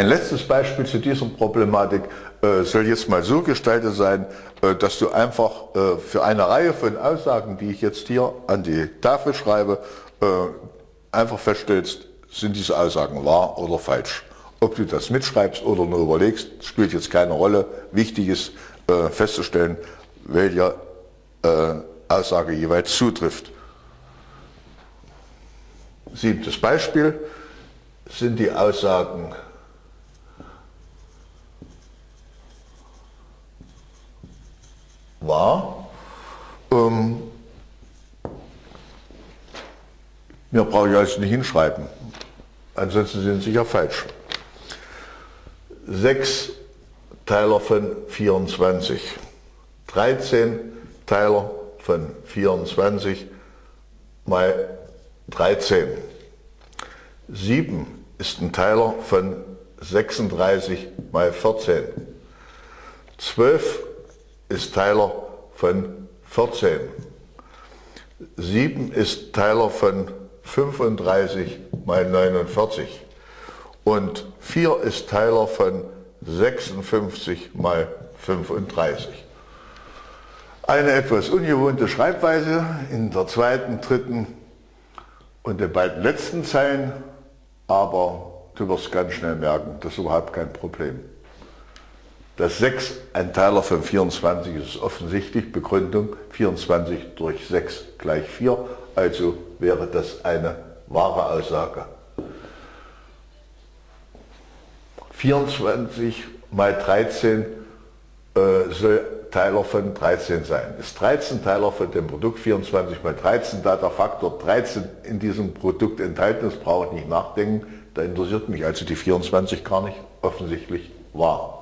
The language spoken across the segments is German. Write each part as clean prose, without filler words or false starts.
Ein letztes Beispiel zu dieser Problematik soll jetzt mal so gestaltet sein, dass du einfach für eine Reihe von Aussagen, die ich jetzt hier an die Tafel schreibe, einfach feststellst, sind diese Aussagen wahr oder falsch. Ob du das mitschreibst oder nur überlegst, spielt jetzt keine Rolle. Wichtig ist festzustellen, welche Aussage jeweils zutrifft. 7. Beispiel: Sind die Aussagen wahr? Mehr brauche ich also nicht hinschreiben, ansonsten sind sie sicher falsch. 6 Teiler von 24, 13 Teiler von 24 mal 13. 7 ist ein Teiler von 36 mal 14. 12 ist Teiler von 14. 7 ist Teiler von 35 mal 49. Und 4 ist Teiler von 56 mal 35. Eine etwas ungewohnte Schreibweise in der zweiten, dritten und den beiden letzten Zeilen, aber du wirst ganz schnell merken, das ist überhaupt kein Problem. Dass 6 ein Teiler von 24 ist offensichtlich. Begründung: 24 durch 6 gleich 4, also wäre das eine wahre Aussage. 24 mal 13 soll Teiler von 13 sein. Ist 13 Teiler von dem Produkt 24 mal 13, da der Faktor 13 in diesem Produkt enthalten ist, brauche ich nicht nachdenken, da interessiert mich also die 24 gar nicht, offensichtlich wahr.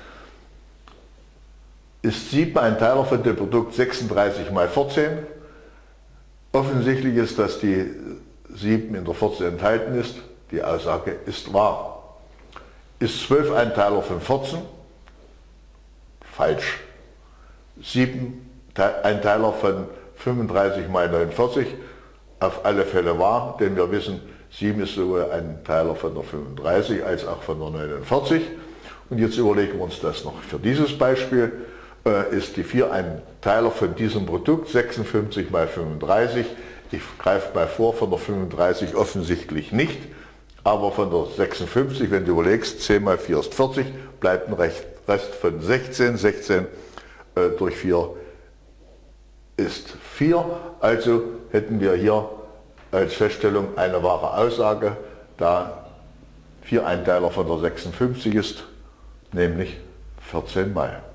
Ist 7 ein Teiler von dem Produkt 36 mal 14? Offensichtlich ist, dass die 7 in der 14 enthalten ist. Die Aussage ist wahr. Ist 12 ein Teiler von 14? Falsch. 7 ein Teiler von 35 mal 49? Auf alle Fälle wahr, denn wir wissen, 7 ist sowohl ein Teiler von der 35 als auch von der 49. Und jetzt überlegen wir uns das noch für dieses Beispiel. Ist die 4 ein Teiler von diesem Produkt, 56 mal 35. Ich greife mal vor, von der 35 offensichtlich nicht, aber von der 56, wenn du überlegst, 10 mal 4 ist 40, bleibt ein Rest von 16. 16 durch 4 ist 4. Also hätten wir hier als Feststellung eine wahre Aussage, da 4 ein Teiler von der 56 ist, nämlich 14 mal.